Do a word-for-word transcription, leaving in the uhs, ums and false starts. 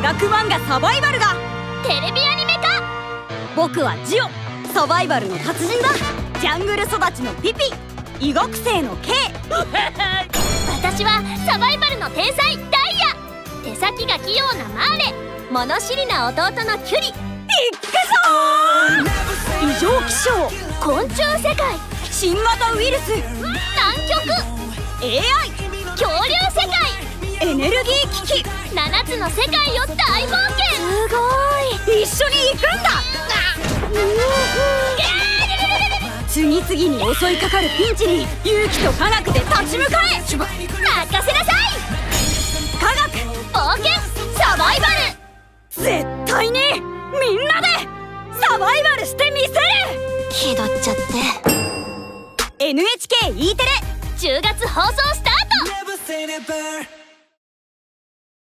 学漫画サバイバルがテレビアニメ化。 僕はジオ、サバイバルの達人だ。ジャングル育ちのピピ、医学生の K 私はサバイバルの天才ダイヤ、手先が器用なマーレ、物知りな弟のキュリ。いっくぞー。異常気象、 昆虫世界、 新型ウイルス、 南極、 エーアイ、 恐竜世界、 エネルギー危機、 ななつの世界を大冒険。 すごい、一緒に行くんだ。次々に襲いかかるピンチに勇気と科学で立ち向かえ。 任せなさい。 科学冒険サバイバル。 絶対にみんなでサバイバルしてみせる。 気取っちゃって。 エヌエイチケー E テレじゅうがつ放送スタート。